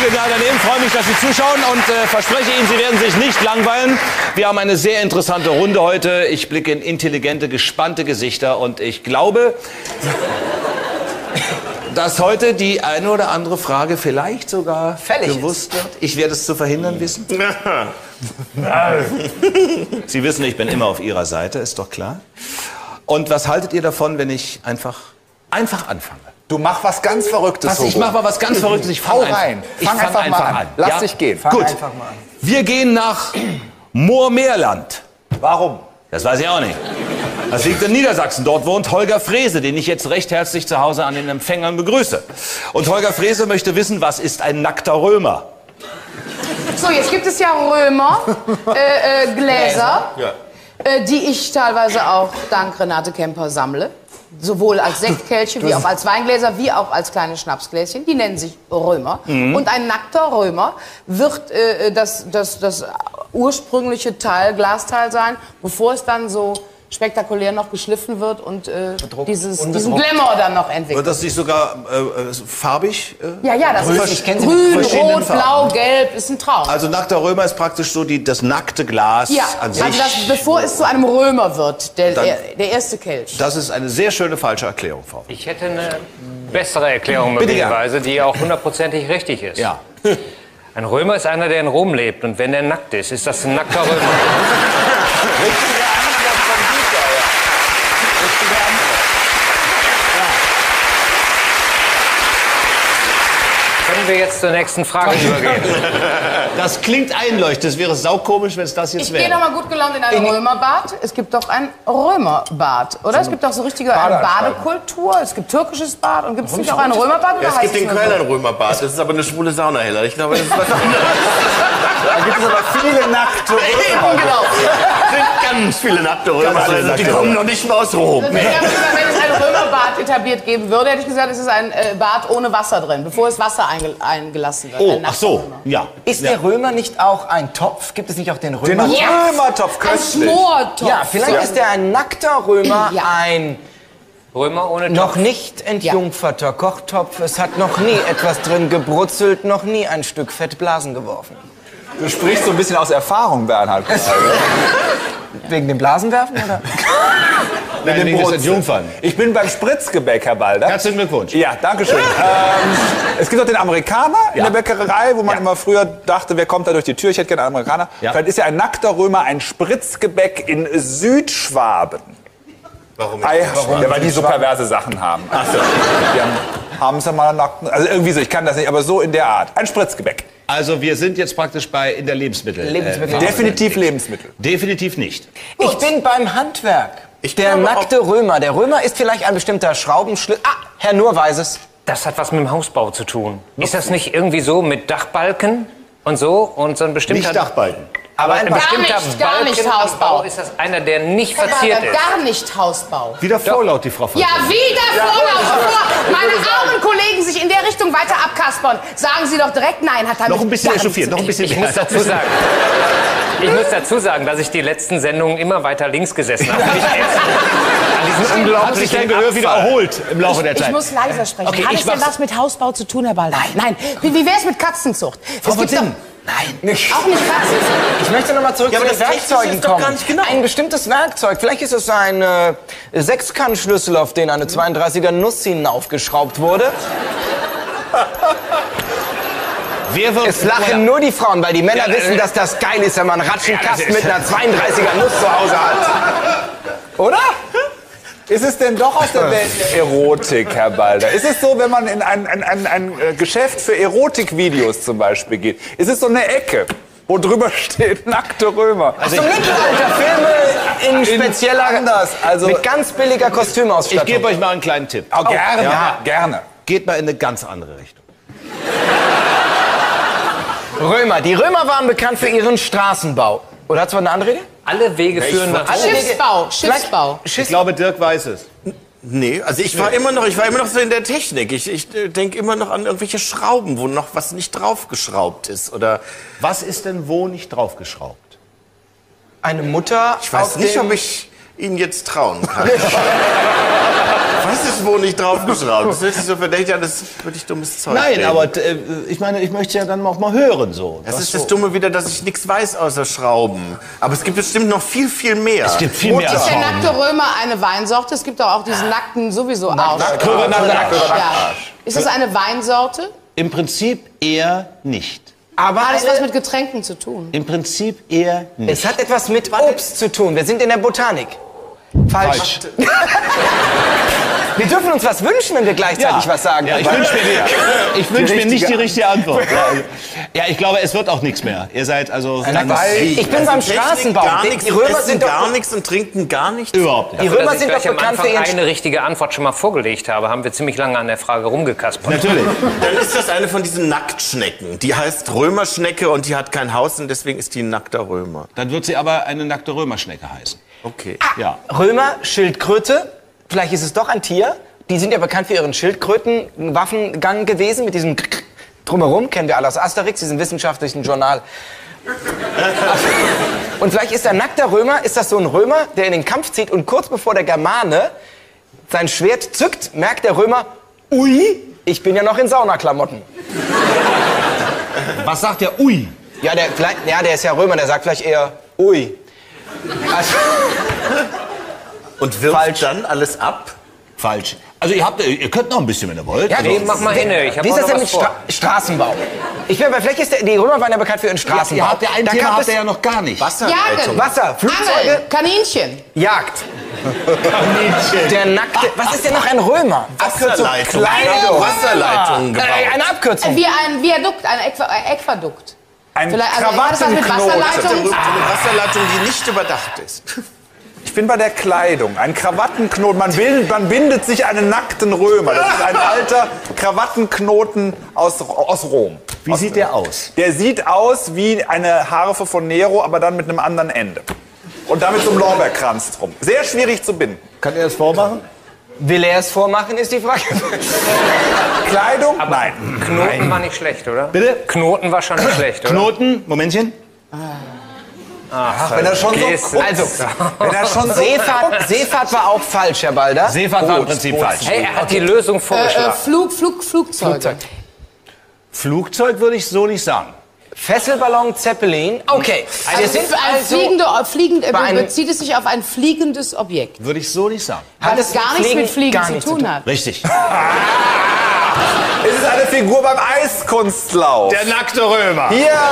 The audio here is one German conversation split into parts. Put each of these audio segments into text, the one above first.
Genau daneben. Freue mich, dass Sie zuschauen und verspreche Ihnen, Sie werden sich nicht langweilen. Wir haben eine sehr interessante Runde heute. Ich blicke in intelligente, gespannte Gesichter und ich glaube, dass heute die eine oder andere Frage vielleicht sogar fällig gewusst wird. Ich werde es zu verhindern wissen. Sie wissen, ich bin immer auf Ihrer Seite, ist doch klar. Und was haltet ihr davon, wenn ich einfach anfange? Du mach was ganz Verrücktes, Ich mach mal was ganz Verrücktes. Ich Hau rein. Fang einfach mal an. Lass dich gehen. Gut. Wir gehen nach Moormeerland. Warum? Das weiß ich auch nicht. Das liegt in Niedersachsen. Dort wohnt Holger Frese, den ich jetzt recht herzlich zu Hause an den Empfängern begrüße. Und Holger Frese möchte wissen, was ist ein nackter Römer? So, jetzt gibt es ja Römer, Gläser, die ich teilweise auch dank Renate Kemper sammle. Sowohl als Sektkelche, wie auch als Weingläser, wie auch als kleine Schnapsgläschen. Die nennen sich Römer. Und ein nackter Römer wird das ursprüngliche Glasteil sein, bevor es dann so spektakulär noch geschliffen wird und diesen Glamour dann noch entwickelt. Wird das nicht sogar farbig? Ja, das ist grün, rot, blau, gelb, ist ein Traum. Also nackter Römer ist praktisch so das nackte Glas an sich. Also bevor es zu einem Römer wird, der erste Kelch. Das ist eine sehr schöne falsche Erklärung, Frau. Ich hätte eine bessere Erklärung möglicherweise, die auch hundertprozentig richtig ist. Ja. Ein Römer ist einer, der in Rom lebt. Und wenn der nackt ist, ist das ein nackter Römer. Können wir jetzt zur nächsten Frage übergehen? Das klingt einleuchtend. Es wäre saukomisch, wenn es das jetzt wäre. Ich gehe doch mal gut gelaunt in ein Römerbad. Es gibt doch ein Römerbad, oder? Es gibt doch so richtige Badekultur. Es gibt türkisches Bad und gibt es nicht auch ein Römerbad? Ja, es gibt in Köln ein Römerbad. Das ist aber eine schwule Sauna, Hella. Ich glaube, das ist was anderes. Da gibt es aber viele nackte Römer. Genau. Es sind ganz viele nackte Römer. Die kommen noch nicht mal aus Rom. Wenn es ein Römerbad etabliert geben würde, hätte ich gesagt, es ist ein Bad ohne Wasser drin, bevor es Wasser eingelassen wird. Oh, ach so, ja. Ist der Römer nicht auch ein Topf? Gibt es nicht auch den Römertopf? Den Römertopf, köstlich. Ein Schmortopf. Ja, vielleicht ist der ein nackter Römer ein Römer ohne Topf. noch nicht entjungferter Kochtopf. Es hat noch nie etwas drin gebrutzelt, noch nie ein Stück Fettblasen geworfen. Du sprichst so ein bisschen aus Erfahrung, Bernhard. Wegen dem Blasenwerfen, oder? Nein, wegen des Entjungfern. Ich bin beim Spritzgebäck, Herr Balder. Herzlichen Glückwunsch. Ja, danke schön. Es gibt auch den Amerikaner in der Bäckerei, wo man immer früher dachte, wer kommt da durch die Tür? Ich hätte gerne einen Amerikaner. Ja. Vielleicht ist ja ein nackter Römer ein Spritzgebäck in Südschwaben. Warum? Ja, weil die so perverse Sachen haben. Ach so. Die haben es ja mal nackt. Also irgendwie so, ich kann das nicht, aber so in der Art. Ein Spritzgebäck. Also wir sind jetzt praktisch in der Lebensmittel. Definitiv Lebensmittel. Definitiv nicht. Ich bin beim Handwerk. Der glaube nackte Römer. Der Römer ist vielleicht ein bestimmter Schraubenschlüssel. Ah, Herr Nur weiß es. Das hat was mit dem Hausbau zu tun. Ist das nicht irgendwie so mit Dachbalken und so? Und so ein bestimmter... Nicht Dachbalken. Aber ein bestimmter gar nicht Balken am Hausbau. Bau, ist das einer, der nicht Herr verziert Balder, ist? gar nicht Hausbau. Wieder vorlaut, die Frau von Ja, wieder Vorlauf, bevor meine armen Kollegen sich in der Richtung weiter abkaspern. Sagen Sie doch direkt, nein, hat er Noch ein bisschen echauffiert, noch ein bisschen Ich muss dazu sagen, dass ich die letzten Sendungen immer weiter links gesessen habe. Nicht erst an diesem unglaublichen Gehör wieder erholt im Laufe der Ich Zeit. muss leiser sprechen. Okay, Hat ich es denn mach's. was mit Hausbau zu tun, Herr Balder? Nein. Wie wär's mit Katzenzucht? Frau von Sinnen. Nein. Auch nicht Katzenzucht. Ich möchte noch mal zurück zu aber den das Technische Werkzeugen ist doch kommen. gar nicht genau. Ein bestimmtes Werkzeug. Vielleicht ist es ein Sechskantschlüssel, auf den eine 32er Nuss hinaufgeschraubt wurde. Es lachen nur die Frauen, weil die Männer wissen, dass das geil ist, wenn man einen Ratschenkasten mit einer 32er Nuss zu Hause hat. Oder? Ist es denn doch aus der Welt der Erotik, Herr Balder? Ist es so, wenn man in ein Geschäft für Erotikvideos zum Beispiel geht, ist es so eine Ecke, wo drüber steht nackte Römer? Also Mittelalterfilme in spezieller, also mit ganz billiger Ich Kostümausstattung. gebe euch mal einen kleinen Tipp. Oh, gerne, Ja. gerne. Geht mal in eine ganz andere Richtung. Römer. Die Römer waren bekannt für ihren Straßenbau. Oder hat es eine andere Idee? Alle Wege führen nach Schiffsbau. Ich glaube, Dirk weiß es. Nee, also ich war immer noch so in der Technik. Ich denke immer noch an irgendwelche Schrauben, wo noch was nicht draufgeschraubt ist. Oder Was ist denn wo nicht draufgeschraubt? Eine Mutter. ich weiß nicht, ob ich Ihnen jetzt trauen kann. weiß es, wo nicht draufgeschraubt. Das hört sich so verdächtig an, das würde ich dummes Zeug Nein, reden. aber ich meine, ich möchte ja dann auch mal hören so. Das ist das Dumme wieder, dass ich nichts weiß außer Schrauben. Aber es gibt bestimmt noch viel, viel mehr. Es gibt viel mehr als Ist der Schrauben. nackte Römer eine Weinsorte? Es gibt doch auch diesen nackten sowieso Arsch. Ja. Ist es eine Weinsorte? Im Prinzip eher nicht. Aber Hat das was mit Getränken zu tun? Im Prinzip eher nicht. es hat etwas mit Obst zu tun. Wir sind in der Botanik. Falsch. Wir dürfen uns was wünschen, wenn wir gleichzeitig was sagen. Ja, ich wünsch mir nicht die richtige Antwort. Ja, ich glaube, es wird auch nichts mehr. Ihr seid also... Ich bin beim Straßenbau. Gar nichts, Die Römer essen sind doch gar nichts und trinken gar nichts. Überhaupt nicht. Die Römer Dass ich sind doch gleich am bekannt für Anfang ihren eine richtige Antwort schon mal vorgelegt habe, haben wir ziemlich lange an der Frage rumgekaspert. Natürlich. Dann ist das eine von diesen Nacktschnecken. Die heißt Römerschnecke und die hat kein Haus und deswegen ist die ein nackter Römer. Dann wird sie aber eine nackte Römerschnecke heißen. Okay. Ja. Römer, Schildkröte. Vielleicht ist es doch ein Tier. Die sind ja bekannt für ihren Schildkröten-Waffengang gewesen mit diesem Drumherum. Kennen wir alle aus Asterix, diesem wissenschaftlichen Journal. Und vielleicht ist der nackter Römer, ist das so ein Römer, der in den Kampf zieht und kurz bevor der Germane sein Schwert zückt, merkt der Römer, ui, ich bin ja noch in Saunaklamotten. Was sagt der Ui? Ja, der ist ja Römer, der sagt vielleicht eher ui. Also, Und wirft Falsch. dann alles ab? Falsch. Also ihr könnt noch ein bisschen, wenn ihr wollt. ja, Also, Mach mal hin, ich Wie habe ist auch das noch denn was mit vor. Straßenbau? Vielleicht ist die Römer waren ja bekannt für ihren Straßenbau. ihr habt ja ein Da Thema gab habt es ihr ja noch gar nicht. Wasserleitung. Wasser, Flugzeuge, Angeln, Kaninchen. Jagd. Der nackte. Was ist denn noch ein Römer? Wasserleitung. Kleidung. Wasserleitungen gebaut. Eine Abkürzung. Wie ein Viadukt, ein Äquadukt. Ein Vielleicht, also, hat das was mit Krawattenknoten. Wasserleitung? Eine Wasserleitung, die nicht überdacht ist. Ich bin bei der Kleidung. Ein Krawattenknoten. Man bindet sich einen nackten Römer. Das ist ein alter Krawattenknoten aus Rom. Wie sieht der aus? Der sieht aus wie eine Harfe von Nero, aber dann mit einem anderen Ende. Und damit so einem Lorbeerkranz drum. Sehr schwierig zu binden. Kann er das vormachen? Will er es vormachen, ist die Frage. Kleidung? Nein. Knoten war nicht schlecht, oder? Bitte? Knoten war schon nicht schlecht, oder? Knoten, Momentchen. Wenn er schon so Also, wenn er schon so Seefahrt war auch falsch, Herr Balder. Seefahrt war im Prinzip falsch. Hey, er hat die Lösung vorgeschlagen. Flugzeuge. Flugzeug würde ich so nicht sagen. Fesselballon, Zeppelin. Okay. Wir sind Bezieht es sich auf ein fliegendes Objekt, Würde ich so nicht sagen. weil Hat es es gar mit nichts mit Fliegen Fliegen gar zu nichts zu tun tun. hat. Richtig. Es ist eine Figur beim Eiskunstlauf. Der nackte Römer. Hier. Ja.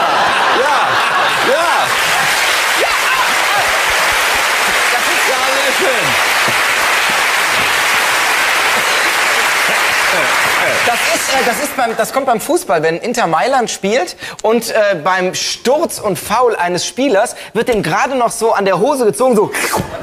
Das kommt beim Fußball, wenn Inter Mailand spielt und beim Sturz und Foul eines Spielers wird dem gerade noch so an der Hose gezogen, so. Und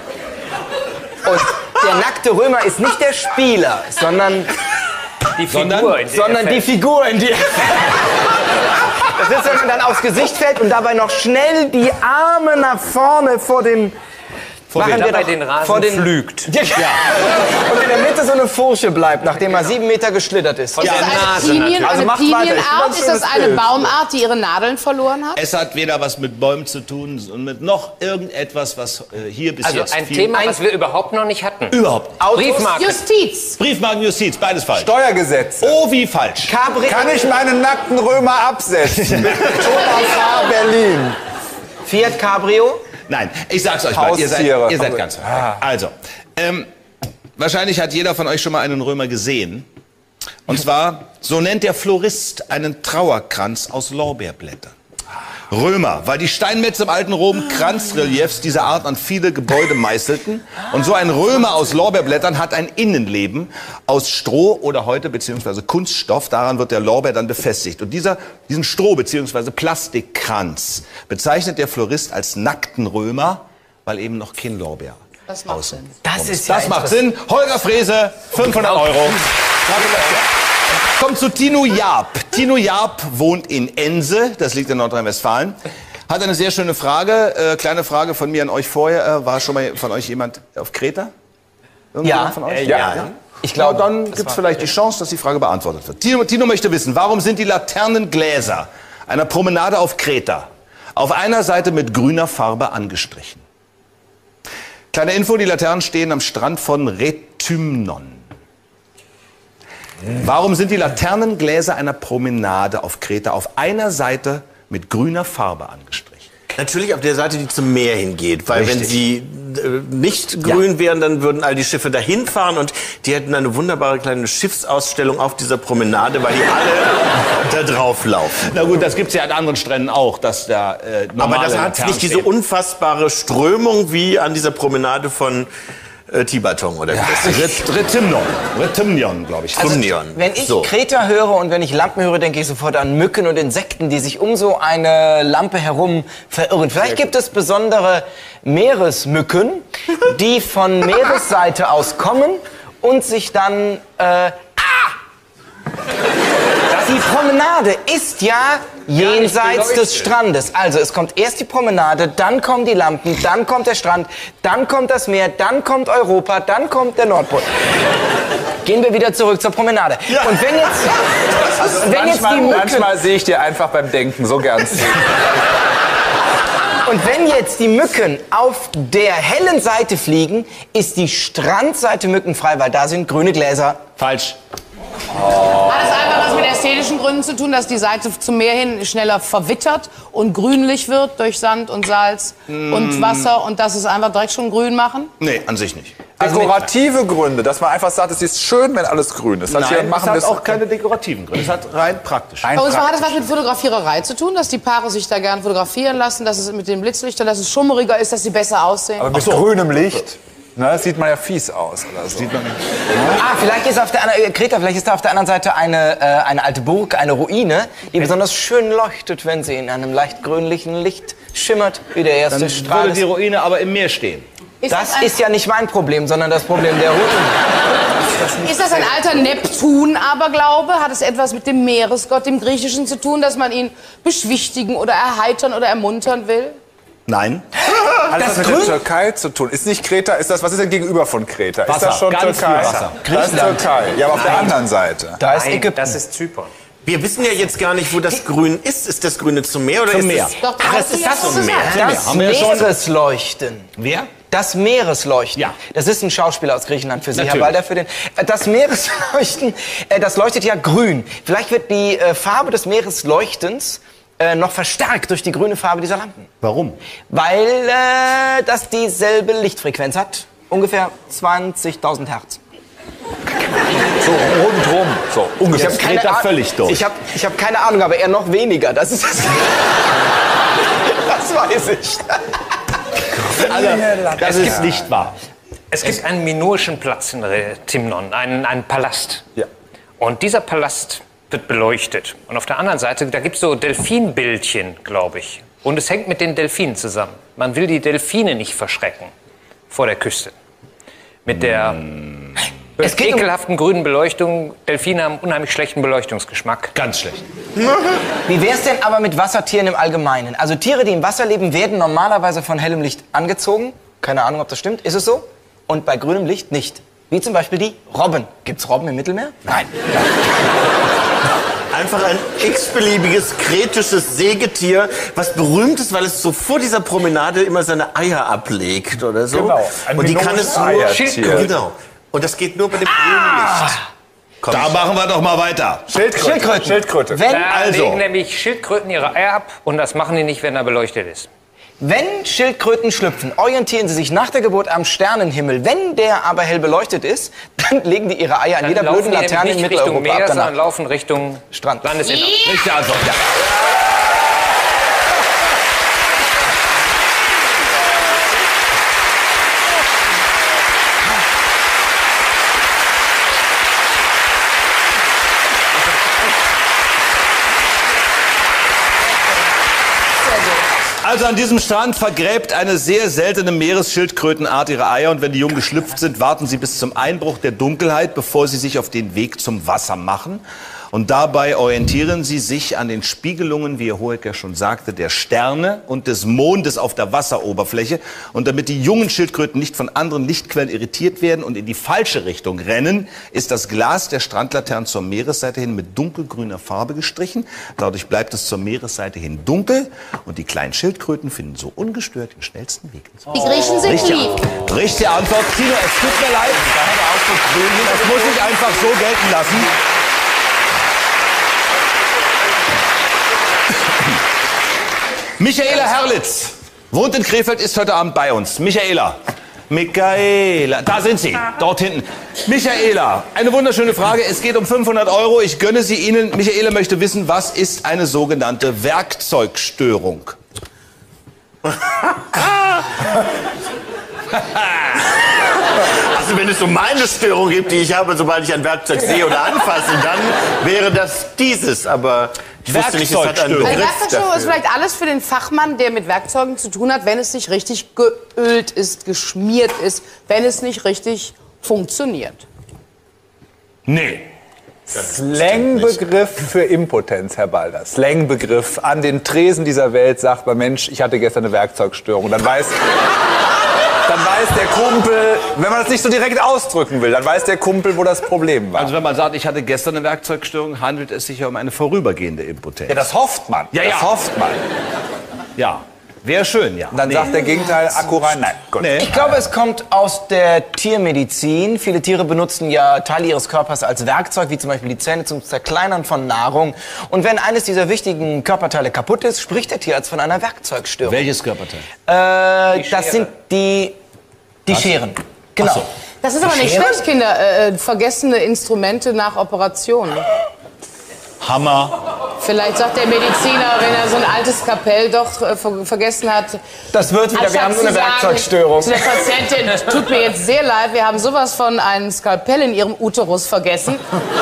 der nackte Römer ist nicht der Spieler, sondern Die Figur, die Figur, in die... Das ist, wenn man dann aufs Gesicht fällt und dabei noch schnell die Arme nach vorne vor den... dabei den Rasen pflügt. Ja. Und in der Mitte so eine Furche bleibt, nachdem er 7 Meter geschlittert ist. Von Ist der das Nase eine natürlich. Also macht weiter. Ich Pinienart? finde Ist das das schönes eine Bild. Baumart, die ihre Nadeln verloren hat? Es hat weder was mit Bäumen zu tun und mit noch irgendetwas, was hier bis Also jetzt ein viel... Thema, was wir überhaupt noch nicht hatten. Überhaupt. Briefmarken. Justiz. Briefmarken, Justiz, beides falsch. Steuergesetze. Oh, wie falsch. Kann ich meinen nackten Römer absetzen? Thomas Berlin. Fiat Cabrio. Nein, ich sag's euch mal, ihr Haustiere. seid ganz weit weg. Also, wahrscheinlich hat jeder von euch schon mal einen Römer gesehen. Und zwar, so nennt der Florist einen Trauerkranz aus Lorbeerblättern. Römer, weil die Steinmetze im alten Rom Kranzreliefs dieser Art an viele Gebäude meißelten. Und so ein Römer aus Lorbeerblättern hat ein Innenleben aus Stroh oder heute beziehungsweise Kunststoff. Daran wird der Lorbeer dann befestigt. Und diesen Stroh beziehungsweise Plastikkranz bezeichnet der Florist als nackten Römer, weil eben noch kein Lorbeer. Das macht Sinn. Das macht Sinn. Holger Frese, 500 €. Kommt zu Tino Jaap. Tino Jaap wohnt in Ense, das liegt in Nordrhein-Westfalen. Hat eine sehr schöne Frage, kleine Frage von mir an euch vorher. War schon mal von euch jemand auf Kreta? Irgendjemand von euch? Ja. Ich glaube, Dann gibt es vielleicht die Chance, dass die Frage beantwortet wird. Tino möchte wissen, warum sind die Laternengläser einer Promenade auf Kreta auf einer Seite mit grüner Farbe angestrichen? Kleine Info, die Laternen stehen am Strand von Rethymnon. Warum sind die Laternengläser einer Promenade auf Kreta auf einer Seite mit grüner Farbe angestrichen? Natürlich auf der Seite, die zum Meer hingeht. Weil Richtig. wenn sie nicht grün wären, dann würden all die Schiffe dahin fahren und die hätten eine wunderbare kleine Schiffsausstellung auf dieser Promenade, weil die alle da drauf laufen. Na gut, das gibt's ja an anderen Stränden auch, dass da normale Aber das hat Laternen nicht diese stehen. unfassbare Strömung wie an dieser Promenade von Tibaton oder wie das ist. Rethymnon, glaube ich. Rethymnon. Wenn ich So. Kreta höre und wenn ich Lampen höre, denke ich sofort an Mücken und Insekten, die sich um so eine Lampe herum verirren. Vielleicht gibt es besondere Meeresmücken, die von Meeresseite aus kommen und sich dann... Die Promenade ist ja jenseits des Strandes. Also es kommt erst die Promenade, dann kommen die Lampen, dann kommt der Strand, dann kommt das Meer, dann kommt Europa, dann kommt der Nordpol. Gehen wir wieder zurück zur Promenade. Und wenn jetzt, die Mücken... Manchmal sehe ich dir einfach beim Denken so gern zu. Und wenn jetzt die Mücken auf der hellen Seite fliegen, ist die Strandseite mückenfrei, weil da sind grüne Gläser. Falsch. Hat es einfach was mit ästhetischen Gründen zu tun, dass die Seite zum Meer hin schneller verwittert und grünlich wird durch Sand und Salz und Wasser und dass es einfach direkt schon grün machen? Nee, an sich nicht. Dekorative Gründe, dass man einfach sagt, es ist schön, wenn alles grün ist. Das Nein, es hat auch keine dekorativen Gründe. Es hat rein praktisch. Und zwar hat es was mit Fotografiererei zu tun, dass die Paare sich da gern fotografieren lassen, dass es mit den Blitzlichtern, dass es schummriger ist, dass sie besser aussehen. Aber mit grünem Licht, ne, sieht man ja fies aus oder so. Vielleicht ist auf der anderen, Kreta, vielleicht ist da auf der anderen Seite eine alte Burg, eine Ruine, die besonders schön leuchtet, wenn sie in einem leicht grünlichen Licht schimmert, wie der erste Dann Strahl. würde die Ruine aber im Meer stehen. Das ist ja nicht mein Problem, sondern das Problem der Ruine. Ist das ein alter Neptun-Aberglaube? Hat es etwas mit dem Meeresgott, dem Griechischen, zu tun, dass man ihn beschwichtigen oder erheitern oder ermuntern will? Nein. Hat das mit der Türkei zu tun? Ist nicht Kreta, ist das, was ist denn gegenüber von Kreta? Wasser, ist das schon ganz Türkei? viel Wasser. Das ist Türkei. Ja, aber auf der anderen Seite. Da ist Nein, Ägypten. das ist Zypern. Wir wissen ja jetzt gar nicht, wo das Grün ist. Ist das Grüne zum Meer oder Zum ist Meer. es... Doch, Ach, hast es du ist ja das schon zum Meer. gesagt. Das Haben wir ja schon. Meeresleuchten. Wer? Das Meeresleuchten. Ja. Das ist ein Schauspieler aus Griechenland für Sie, Natürlich. Herr Balder, für den. Das Meeresleuchten, das leuchtet ja grün. Vielleicht wird die Farbe des Meeresleuchtens noch verstärkt durch die grüne Farbe dieser Lampen. Warum? Weil das dieselbe Lichtfrequenz hat. Ungefähr 20.000 Hertz. So rundrum. So ungefähr. Jetzt dreht er völlig durch. Ich hab keine Ahnung, aber er noch weniger. Das ist das. Das weiß ich. Das ist nicht wahr. Es gibt einen minoischen Platz in Rethymnon, einen Palast. Ja. Und dieser Palast wird beleuchtet. Und auf der anderen Seite, da gibt es so Delfinbildchen, glaube ich. Und es hängt mit den Delfinen zusammen. Man will die Delfine nicht verschrecken vor der Küste. Mit der Es geht ekelhaften grünen Beleuchtung. Delfine haben unheimlich schlechten Beleuchtungsgeschmack. Ganz schlecht. Wie wär's denn aber mit Wassertieren im Allgemeinen? Also Tiere, die im Wasser leben, werden normalerweise von hellem Licht angezogen. Keine Ahnung, ob das stimmt. Ist es so? Und bei grünem Licht nicht. Wie zum Beispiel die Robben. Gibt's Robben im Mittelmeer? Nein. Einfach ein x-beliebiges kretisches Sägetier, was berühmt ist, weil es so vor dieser Promenade immer seine Eier ablegt oder so. Genau, ein Und die kann es nur... Eiertier. Genau. Und das geht nur bei dem grünen Licht. Da machen wir doch mal weiter. Schildkröte. Schildkröte. Wenn, Da Also. legen nämlich Schildkröten ihre Eier ab und das machen die nicht, wenn er beleuchtet ist. wenn Schildkröten schlüpfen, orientieren sie sich nach der Geburt am Sternenhimmel. Wenn der aber hell beleuchtet ist, dann legen die ihre Eier an jeder blöden Laterne in nicht Richtung Mitteleuropa ab Meer, sondern danach. laufen Richtung Strand. Landesinnere. Richtige Antwort, ja. Also an diesem Strand vergräbt eine sehr seltene Meeresschildkrötenart ihre Eier und wenn die Jungen geschlüpft sind, warten sie bis zum Einbruch der Dunkelheit, bevor sie sich auf den Weg zum Wasser machen. Und dabei orientieren sie sich an den Spiegelungen, wie Herr Hohecker schon sagte, der Sterne und des Mondes auf der Wasseroberfläche. Und damit die jungen Schildkröten nicht von anderen Lichtquellen irritiert werden und in die falsche Richtung rennen, ist das Glas der Strandlaternen zur Meeresseite hin mit dunkelgrüner Farbe gestrichen. Dadurch bleibt es zur Meeresseite hin dunkel und die kleinen Schildkröten finden so ungestört den schnellsten Weg ins Wasser. Die Griechen sind lieb. Richtige Antwort. Tino, es tut mir leid. Das muss ich einfach so gelten lassen. Michaela Herlitz wohnt in Krefeld, ist heute Abend bei uns. Michaela, da sind Sie, dort hinten. Michaela, eine wunderschöne Frage. Es geht um 500 €. Ich gönne sie Ihnen. Michaela möchte wissen, was ist eine sogenannte Werkzeugstörung? Also wenn es so meine Störung gibt, die ich habe, sobald ich ein Werkzeug sehe oder anfasse, dann wäre das dieses. Aber ich wusste nicht, es hat einen Eine Begriff Werkzeugstörung ist dafür. vielleicht alles für den Fachmann, der mit Werkzeugen zu tun hat, wenn es nicht richtig geölt ist, geschmiert ist, wenn es nicht richtig funktioniert. Nee. Slangbegriff für Impotenz, Herr Balder. Slangbegriff. An den Tresen dieser Welt sagt man, Mensch, ich hatte gestern eine Werkzeugstörung. Dann weiß der Kumpel, wenn man das nicht so direkt ausdrücken will, dann weiß der Kumpel, wo das Problem war. Also wenn man sagt, ich hatte gestern eine Werkzeugstörung, handelt es sich ja um eine vorübergehende Impotenz. Ja, das hofft man. Ja, ja. Das hofft man. Ja, wäre schön, ja. Und dann sagt der Gegenteil, Akku rein. Nein, gut. Nee. Ich glaube, es kommt aus der Tiermedizin. Viele Tiere benutzen ja Teile ihres Körpers als Werkzeug, wie zum Beispiel die Zähne zum Zerkleinern von Nahrung. Und wenn eines dieser wichtigen Körperteile kaputt ist, spricht der Tierarzt von einer Werkzeugstörung. Welches Körperteil? Das sind die Scheren. Genau. Ach so. Das ist aber nicht schlecht, Kinder. Vergessene Instrumente nach Operationen. Hammer. Vielleicht sagt der Mediziner, wenn er so ein altes Skalpell doch vergessen hat. Das wird wieder, wir haben nur eine Werkzeugstörung. Zu der Patientin, tut mir jetzt sehr leid, wir haben sowas von einem Skalpell in ihrem Uterus vergessen.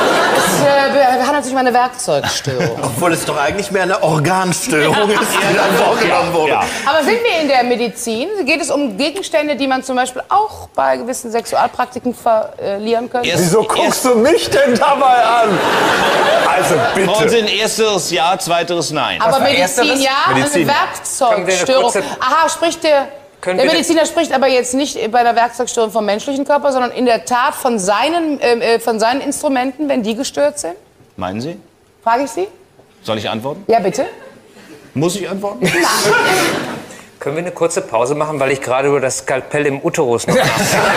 Es handelt sich um eine Werkzeugstörung. Obwohl es doch eigentlich mehr eine Organstörung ist, die dann vorgenommen wurde. Ja. Aber sind wir in der Medizin? Geht es um Gegenstände, die man zum Beispiel auch bei gewissen Sexualpraktiken verlieren könnte? Wieso guckst du mich denn dabei an? Also Frauen bitte. sind erstes Ja, zweiteres Nein. Aber war Medizin ersteres? ja, Medizin. eine Werkzeugstörung. Können wir eine Aha, spricht der Können wir Mediziner spricht aber jetzt nicht bei der Werkzeugstörung vom menschlichen Körper, sondern in der Tat von seinen Instrumenten, wenn die gestört sind? Meinen Sie? Frage ich Sie? Soll ich antworten? Ja, bitte. Muss ich antworten? Können wir eine kurze Pause machen, weil ich gerade über das Skalpell im Uterus noch nachdenke?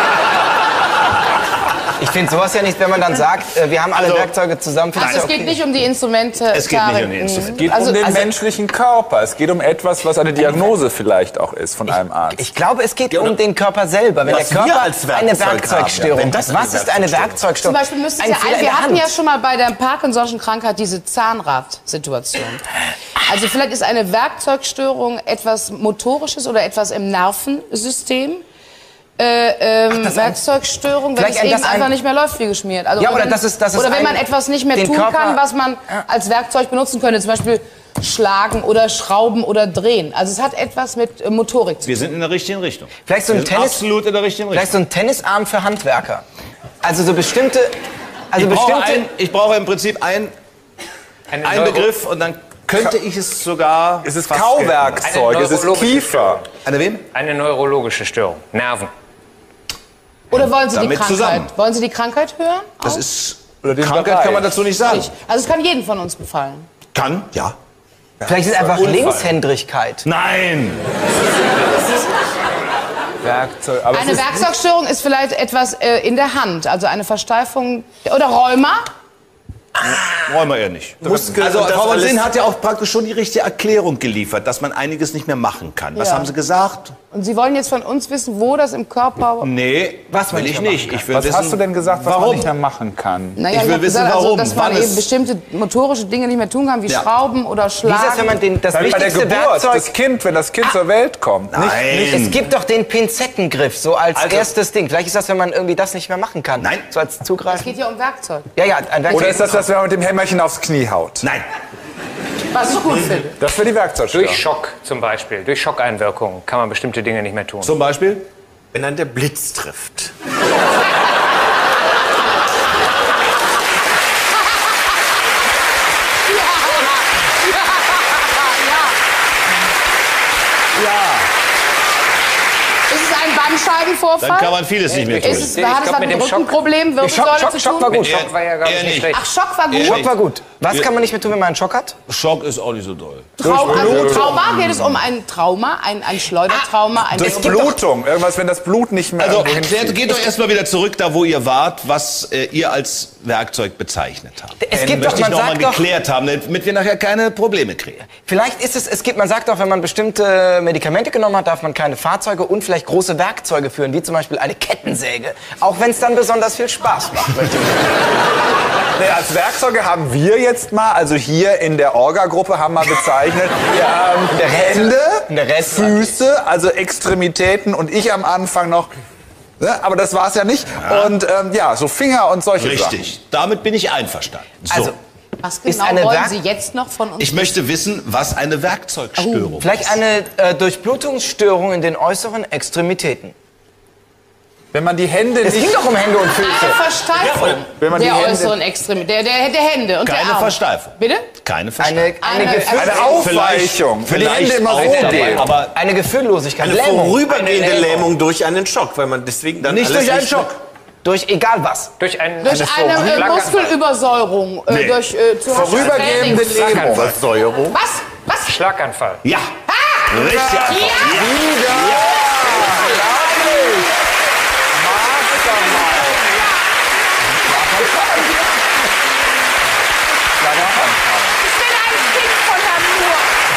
Ich finde sowas ja nicht, wenn man dann sagt, wir haben alle Werkzeuge zusammen. Also es geht nicht um die Instrumente. Es geht nicht um die Instrumente. Es geht um den menschlichen Körper. Es geht um etwas, was eine Diagnose vielleicht auch ist von einem Arzt. Ich glaube, es geht um den Körper selber. Wenn Was der wir Körper als eine Werkzeug Werkzeugstörung haben, ja, wenn das hat. Was eine ist eine Zum Werkzeugstörung? Beispiel müsste es Ein ja Fehler in wir der hatten ja Hand. schon mal bei der Parkinson'schen Krankheit diese Zahnradsituation. Also vielleicht ist eine Werkzeugstörung etwas Motorisches oder etwas im Nervensystem. Werkzeugstörung, wenn es Vielleicht eben einfach nicht mehr läuft wie geschmiert. Also Ja, oder wenn, das ist oder wenn man etwas nicht mehr den tun Körper- kann, was man als Werkzeug benutzen könnte. Zum Beispiel schlagen oder schrauben oder drehen. Also es hat etwas mit Motorik zu tun. Wir sind in der richtigen Richtung. Vielleicht so Wir ein sind Tennis, absolut in der richtigen Richtung. vielleicht so ein Tennisarm für Handwerker. Also so bestimmte, Ich brauche im Prinzip einen Begriff und dann könnte ich es sogar... Es ist fast Kauwerkzeug, Eine es ist neurologische Kiefer. Eine wem? Eine neurologische Störung. Nerven. Oder wollen Sie die Damit Krankheit? zusammen. Wollen Sie die Krankheit hören? Das Auch? ist... Oder den Krankheit Bereich. kann man dazu nicht sagen. Nicht. Also es kann jeden von uns befallen. Kann, ja. vielleicht ist es einfach Linkshändrigkeit. Nein! Werkzeug. Aber es Eine ist Werkzeugstörung ist vielleicht etwas in der Hand, also eine Versteifung oder Rheuma. Wollen wir eher nicht. Muskeln Also und das Frau von alles- Sinn hat ja auch praktisch schon die richtige Erklärung geliefert, dass man einiges nicht mehr machen kann. Was Ja. haben Sie gesagt? Und Sie wollen jetzt von uns wissen, wo das im Körper... Nee, Was man will nicht ich mehr nicht. machen Ich will was wissen, hast du denn gesagt, was warum? man nicht mehr machen kann? Naja, Ich will hab wissen, gesagt, warum, dass man wann eben es- bestimmte motorische Dinge nicht mehr tun kann, wie Ja. Schrauben oder Wie ist das, wenn Schlagen. man das Bei der wichtigste Geburt, Werkzeug... das Kind, wenn das Kind zur Welt kommt. Nein. Es gibt doch den Pinzettengriff, so als erstes Ding. Vielleicht ist das, wenn man irgendwie das nicht mehr machen kann. Nein. So als Es Zugreifen. geht ja um Werkzeug, Ja, ja, ein Werkzeug. Oder ist das, dass man mit dem Hämmerchen aufs Knie haut? Nein. was ich gut finde. Das wäre die Werkzeugstörung. Durch Schock zum Beispiel, durch Schockeinwirkungen kann man bestimmte Dinge nicht mehr tun. Zum Beispiel? Wenn dann der Blitz trifft. Bandscheibenvorfall? Dann kann man vieles nicht mehr tun. Hat es was mit dem Rückenproblem, Wirbelsäule zu Schock tun? war gut. Schock war ja gar nicht schlecht. Ach, Schock war gut. Schock war gut. Was kann man nicht mehr tun, wenn man einen Schock hat? Schock ist auch nicht so doll. Trauma? Geht es um ein Trauma, ein Schleudertrauma? Durch Blutung. Irgendwas, wenn das Blut nicht mehr... Also, irgendwo hinfließt. geht doch erstmal wieder zurück, da wo ihr wart, was ihr als Werkzeug bezeichnet habt. Es gibt doch, Möchte ich man noch mal sagt doch, geklärt haben, damit wir nachher keine Probleme kriegen. vielleicht ist es gibt, man sagt auch, wenn man bestimmte Medikamente genommen hat, darf man keine Fahrzeuge und vielleicht große Werkzeuge führen, wie zum Beispiel eine Kettensäge. Auch wenn es dann besonders viel Spaß macht, möchte ich sagen. Nee, als Werkzeuge haben wir jetzt mal, also hier in der Orga-Gruppe haben wir bezeichnet, wir haben Hände, Füße, also Extremitäten und ich am Anfang noch, ne? Aber das war's ja nicht. Ja. Und ja, so Finger und solche Sachen. Richtig, damit bin ich einverstanden. So. Also, Was Ist genau eine wollen Werk- Sie jetzt noch von uns? Ich möchte wissen, was eine Werkzeugstörung vielleicht ist. eine Durchblutungsstörung in den äußeren Extremitäten. Wenn man die Hände Es ging nicht... doch um Hände und Füße. Eine Versteifung Wenn man die der Hände- äußeren Extremität, der Hände und Keine der Arme. Versteifung. Bitte? Keine Versteifung. Eine Aufweichung. Wenn die Hände immer so gehen. aber Eine Gefühllosigkeit, Eine Lähmung. vorübergehende Lähmung durch einen Schock, weil man deswegen dann nicht alles durch einen Schock. Durch egal was. Durch eine Durch eine Muskelübersäuerung. Durch zum Beispiel Vorübergehende Training. Lähmung. Versäuerung. Was? Schlaganfall. Ja. Richtig einfach. Ich bin ein Kind von Natur.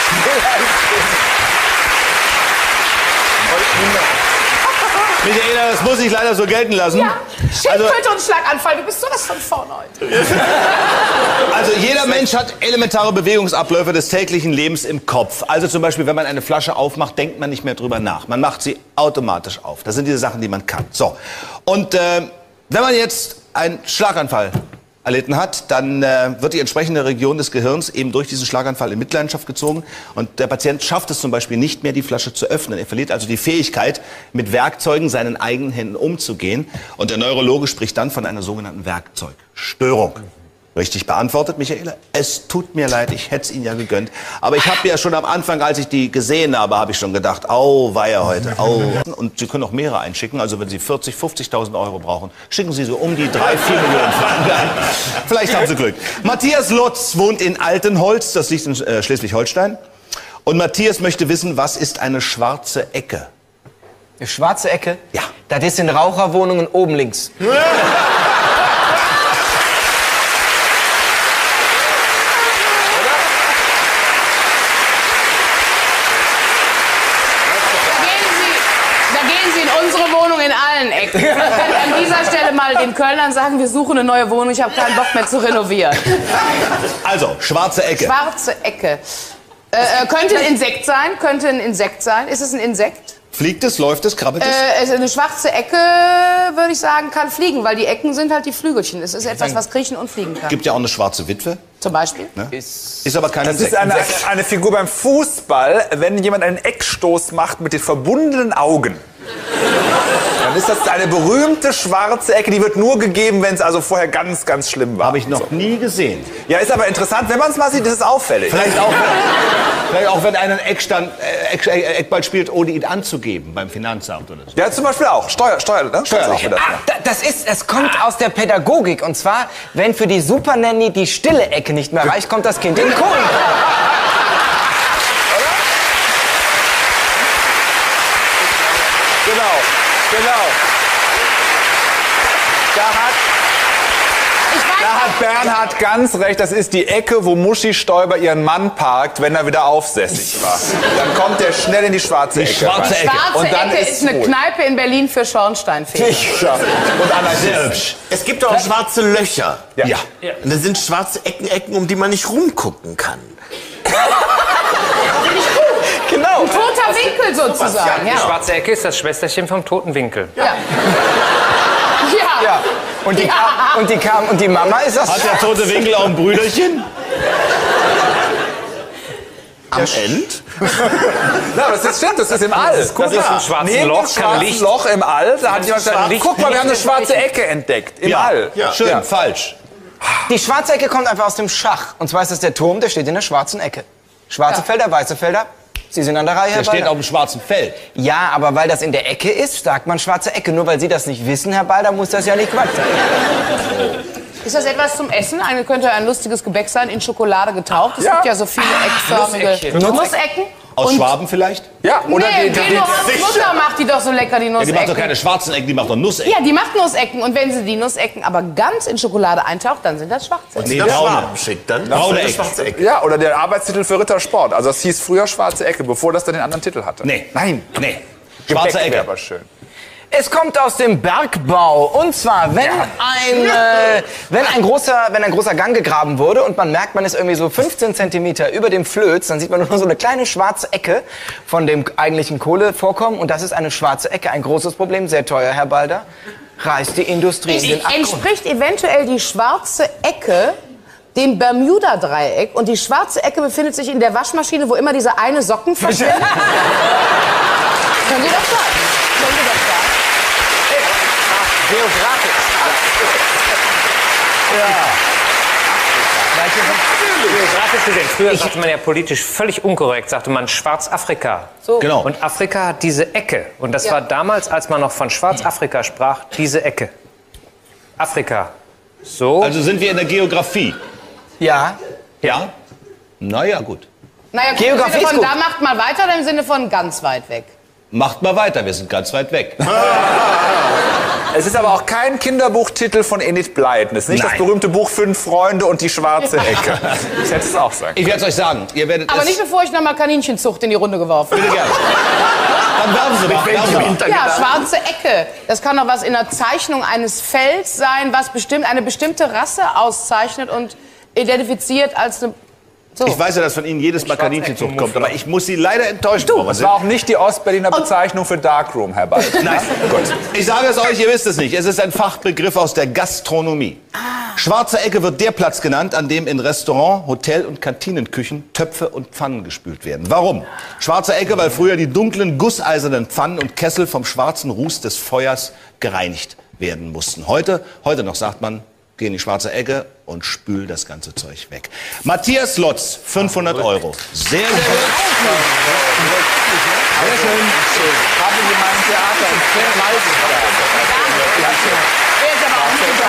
Michaela, das muss ich leider so gelten lassen. Schildkröte und Schlaganfall, du bist sowas von vorne heute. Also jeder Mensch hat elementare Bewegungsabläufe des täglichen Lebens im Kopf. Also zum Beispiel, wenn man eine Flasche aufmacht, denkt man nicht mehr drüber nach. Man macht sie automatisch auf. Das sind diese Sachen, die man kann. So. Und wenn man jetzt einen Schlaganfall erlitten hat, dann wird die entsprechende Region des Gehirns eben durch diesen Schlaganfall in Mitleidenschaft gezogen. Und der Patient schafft es zum Beispiel nicht mehr, die Flasche zu öffnen. Er verliert also die Fähigkeit, mit Werkzeugen seinen eigenen Händen umzugehen. Und der Neurologe spricht dann von einer sogenannten Werkzeugstörung. Richtig beantwortet, Michaela. Es tut mir leid, ich hätte es Ihnen ja gegönnt. Aber ich habe ja schon am Anfang, als ich die gesehen habe, habe ich schon gedacht, au, war ja heute, au. Und Sie können auch mehrere einschicken. Also wenn Sie 40, 50.000 Euro brauchen, schicken Sie so um die 3, 4 Millionen Franken ein. Vielleicht haben Sie Glück. Matthias Lotz wohnt in Altenholz, das liegt in Schleswig-Holstein. Und Matthias möchte wissen, was ist eine schwarze Ecke? Eine schwarze Ecke? Ja. Das ist in Raucherwohnungen oben links. Da gehen Sie in unsere Wohnung in allen Ecken. Ich kann an dieser Stelle mal den Kölnern sagen, wir suchen eine neue Wohnung, ich habe keinen Bock mehr zu renovieren. Also, schwarze Ecke. Schwarze Ecke. Könnte ein Insekt sein, könnte ein Insekt sein. Ist es ein Insekt? Fliegt es, läuft es, krabbelt es? Eine schwarze Ecke, würde ich sagen, kann fliegen, weil die Ecken sind halt die Flügelchen. Es ist etwas, was kriechen und fliegen kann. Gibt ja auch eine schwarze Witwe. Zum Beispiel. Ne? Ist aber kein Das ist Insekt. eine Figur beim Fußball, wenn jemand einen Eckstoß macht mit den verbundenen Augen. Dann ist das eine berühmte schwarze Ecke, die wird nur gegeben, wenn es also vorher ganz, ganz schlimm war. Habe ich noch nie gesehen. Ja, ist aber interessant, wenn man es mal sieht, ist es auffällig. Vielleicht auch, wenn einer einen Eckball spielt, ohne ihn anzugeben beim Finanzamt oder so. Ja, zum Beispiel auch. Steuer, ne? Steuerlich. Auch wieder. Es kommt aus der Pädagogik. Und zwar, wenn für die Supernanny die stille Ecke nicht mehr reicht, kommt das Kind in den Kohlen. Genau. Da hat Bernhard ganz recht. Das ist die Ecke, wo Muschi Stoiber ihren Mann parkt, wenn er wieder aufsässig war. Dann kommt er schnell in die schwarze Ecke. schwarze Ecke. Schwarze Und dann Ecke ist ist eine gut. Kneipe in Berlin für Schornsteinfeger. Ja. Und Anarchisten. Es gibt auch schwarze Löcher. Ja. Und das sind schwarze Ecken, um die man nicht rumgucken kann. Genau. Ein toter Winkel sozusagen. Die Ja. schwarze Ecke ist das Schwesterchen vom toten Winkel. Ja. Ja. Und die Mama ist das. Hat der tote Winkel auch ein Brüderchen? Am End? Ja, das stimmt, das ist im All. Guck Das ist mal. ein schwarzes Neben Loch, dem kann schwarzen Licht- Loch im All, da hat jemand gesagt, Licht guck mal, wir haben eine nicht schwarze erreichen. Ecke entdeckt. Im All. Schön, Ja. falsch. Die schwarze Ecke kommt einfach aus dem Schach. Und zwar ist das der Turm, der steht in der schwarzen Ecke. Schwarze Ja. Felder, weiße Felder. Sie sind an der Reihe, Herr Der steht Balder. auf dem schwarzen Feld. Ja, aber weil das in der Ecke ist, sagt man schwarze Ecke. Nur weil Sie das nicht wissen, Herr Balder, muss das ja nicht Quatsch sein. Ist das etwas zum Essen? Könnte ein lustiges Gebäck sein, in Schokolade getaucht. Es gibt ja so viele eckförmige Nussecken. Aus Und- Schwaben vielleicht? Ja, oder Nee, die Mutter macht die doch so lecker, die Ja, Nussecken. die macht doch keine schwarzen Ecken, die macht doch Nussecken. Ja, die macht Nussecken. Und wenn sie die Nussecken aber ganz in Schokolade eintaucht, dann sind das schwarze. Nee, Das braune. Schwaben schickt dann. Braune Das Ecke. schwarze Ecke. Ja, oder der Arbeitstitel für Rittersport. Also das hieß früher Schwarze Ecke, bevor das dann den anderen Titel hatte. Nee. Nein. Nee. Schwarze Gebäck Ecke. wäre aber schön. Es kommt aus dem Bergbau. Und zwar, wenn ein großer Gang gegraben wurde und man merkt, man ist irgendwie so 15 Zentimeter über dem Flöz, dann sieht man nur so eine kleine schwarze Ecke von dem eigentlichen Kohlevorkommen. Und das ist eine schwarze Ecke. Ein großes Problem, sehr teuer, Herr Balder. Reißt die Industrie in den Abgrund. Entspricht eventuell die schwarze Ecke dem Bermuda-Dreieck und die schwarze Ecke befindet sich in der Waschmaschine, wo immer dieser eine Socken verschwindet? Können Sie das sagen? Können Sie das sagen? Geografisch. Geografisch gesehen. Früher sagte man ja politisch völlig unkorrekt, sagte man Schwarzafrika. So. Genau. Und Afrika hat diese Ecke. Und das Ja. war damals, als man noch von Schwarzafrika sprach, diese Ecke. Afrika. So. Also sind wir in der Geografie. Ja. Ja? Naja, gut. Naja, gut, Geografie im Sinne ist von, gut. da macht mal weiter oder im Sinne von ganz weit weg? Macht mal weiter, wir sind ganz weit weg. Es ist aber auch kein Kinderbuchtitel von Enid Blyton. Es ist nicht Nein. das berühmte Buch Fünf Freunde und die schwarze Ecke. Ich hätte es auch sagen. Ich werde es euch sagen. Ihr werdet Aber es... nicht bevor ich nochmal Kaninchenzucht in die Runde geworfen Bitte gerne. Dann werfen Sie mal. Werfen Sie mal. Ja, schwarze Ecke. Das kann doch was in der Zeichnung eines Felds sein, was eine bestimmte Rasse auszeichnet und identifiziert als eine... So. Ich weiß ja, dass von Ihnen jedes Mal Kaninchenzucht kommt, aber ich muss Sie leider enttäuschen. Frau Das Masil. war auch nicht die Ostberliner Bezeichnung für Darkroom, Herr Ball. Nein, gut. Ich sage es euch, ihr wisst es nicht. Es ist ein Fachbegriff aus der Gastronomie. Schwarze Ecke wird der Platz genannt, an dem in Restaurant, Hotel- und Kantinenküchen Töpfe und Pfannen gespült werden. Warum? Schwarze Ecke, weil früher die dunklen, gusseisernen Pfannen und Kessel vom schwarzen Ruß des Feuers gereinigt werden mussten. Heute noch sagt man, geh in die schwarze Ecke und spül das ganze Zeug weg. Matthias Lotz, 500 Euro. Sehr, sehr gut. Sehr schön. Haben Sie mein Theater im Der ist aber auch nicht in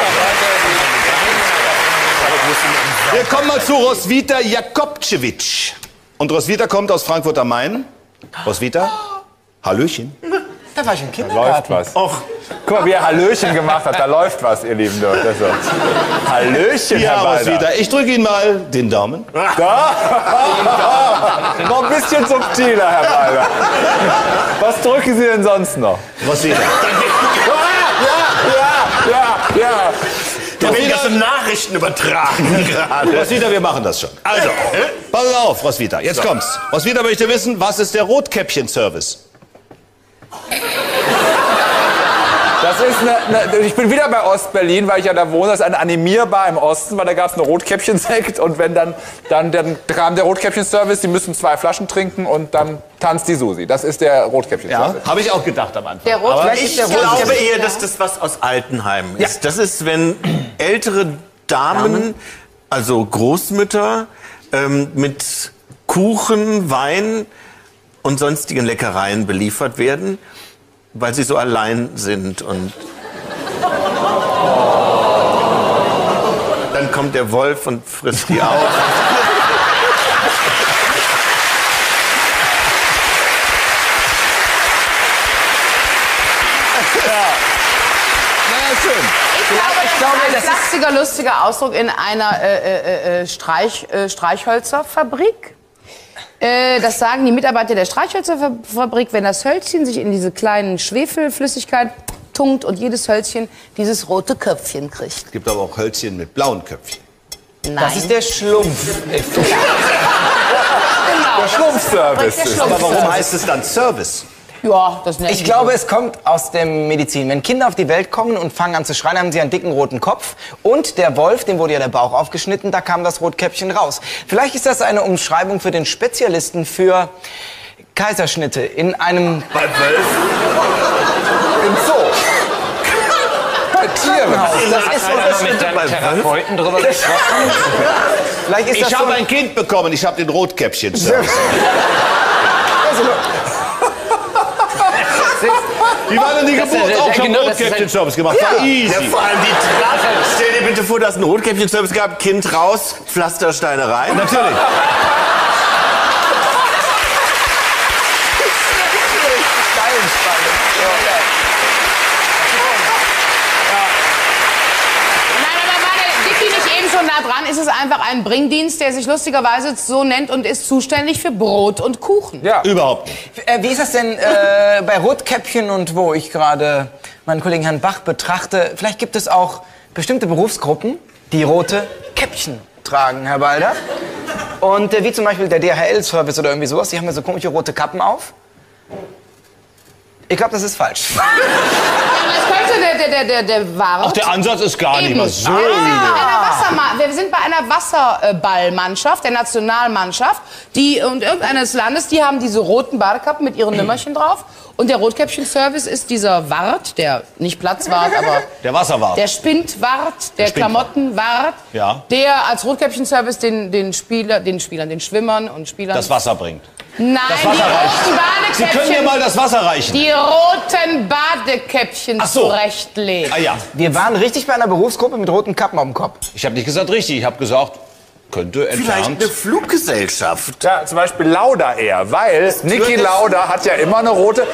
3 Jahren. Wir kommen mal zu Roswitha Jakobczewitsch. Und Roswitha kommt aus Frankfurt am Main. Roswitha, Hallöchen. Da war ich im Läuft Kindergarten. was. Guck mal, wie er Hallöchen gemacht hat. Da läuft was, ihr Lieben. Das ist so. Hallöchen, Ja, Herr Balder. Roswitha, ich drücke Ihnen mal den Daumen. Noch ein bisschen subtiler, Herr Balder. Was drücken Sie denn sonst noch? Roswitha. Ja. Der wird das in Nachrichten übertragen gerade. Roswitha, wir machen das schon. Also, pass auf, Roswitha, jetzt kommt's. Roswitha möchte wissen, was ist der Rotkäppchen-Service? Das ist ich bin wieder bei Ostberlin, weil ich ja da wohne. Das ist eine Animierbar im Osten, weil da gab es eine Rotkäppchen-Sekt. Und wenn dann kam der Rotkäppchen-Service, die müssen 2 Flaschen trinken und dann tanzt die Susi. Das ist der Ja, Rotkäppchen-Service. habe ich auch gedacht am Anfang. Der Rotkäppchen Ich ist der glaube Rotkäppchen. eher, dass das was aus Altenheimen ist. Das ist, wenn ältere Damen, also Großmütter, mit Kuchen, Wein und sonstigen Leckereien beliefert werden, weil sie so allein sind. Und dann kommt der Wolf und frisst die auf. Na, schön. Ich glaube, das ist ein klassischer, lustiger Ausdruck in einer Streichhölzerfabrik. Das sagen die Mitarbeiter der Streichhölzerfabrik, wenn das Hölzchen sich in diese kleinen Schwefelflüssigkeit tunkt und jedes Hölzchen dieses rote Köpfchen kriegt. Es gibt aber auch Hölzchen mit blauen Köpfchen. Nein. Das ist der Schlumpf. Der Schlumpfservice. Der ist- Schlumpf. Aber warum heißt es dann Service? Ja, das nennt Ich glaube, es kommt aus der Medizin. Wenn Kinder auf die Welt kommen und fangen an zu schreien, haben sie einen dicken roten Kopf. Und der Wolf, dem wurde ja der Bauch aufgeschnitten, da kam das Rotkäppchen raus. Vielleicht ist das eine Umschreibung für den Spezialisten für Kaiserschnitte in einem Bei Wölfen? Im Zoo. Bei Tieren. Das ist so das mit deinem Therapeuten drüber gesprochen. Vielleicht ist das Ich so habe ein Kind bekommen, ich habe den Rotkäppchen-Service. so Wie war denn die Geburt? Auch schon genau, das ist Rotkäppchen-Service gemacht. War easy. Ja, vor allem die Tracht. Stell dir bitte vor, dass es einen Rotkäppchen-Service gab. Kind raus, Pflastersteine rein. Natürlich. Nein, aber war der Dicky nicht eben schon nah dran? Ist es einfach ein Bringdienst, der sich lustigerweise so nennt und ist zuständig für Brot und Kuchen? Ja. Überhaupt nicht. Wie ist das denn bei Rotkäppchen und wo ich gerade meinen Kollegen Herrn Bach betrachte? Vielleicht gibt es auch bestimmte Berufsgruppen, die rote Käppchen tragen, Herr Balder. Und wie zum Beispiel der DHL-Service oder irgendwie sowas, die haben ja so komische rote Kappen auf. Ich glaube, das ist falsch. Aber es könnte der Wart. Ach, der Ansatz ist gar nicht mal so. Wir sind bei einer Wasserballmannschaft, der Nationalmannschaft, und irgendeines Landes, die haben diese roten Badekappen mit ihren Nummerchen drauf. Und der Rotkäppchen-Service ist dieser Wart, der nicht Platzwart, aber Der Wasserwart. der Spindwart, der Klamottenwart, Ja. der als Rotkäppchen-Service den Schwimmern und Spielern Das Wasser bringt. Nein, Das die Wasser reicht. roten Sie können mir Badekäppchen. mal das Wasser reichen. Die roten Badekäppchen Ach so. zurechtlegen. Ah ja. Wir waren richtig bei einer Berufsgruppe mit roten Kappen auf dem Kopf. Ich habe nicht gesagt richtig. Ich habe gesagt, könnte Vielleicht entfernt. eine Fluggesellschaft. Ja, zum Beispiel Lauda Air, weil Niki Lauda hat ja immer eine rote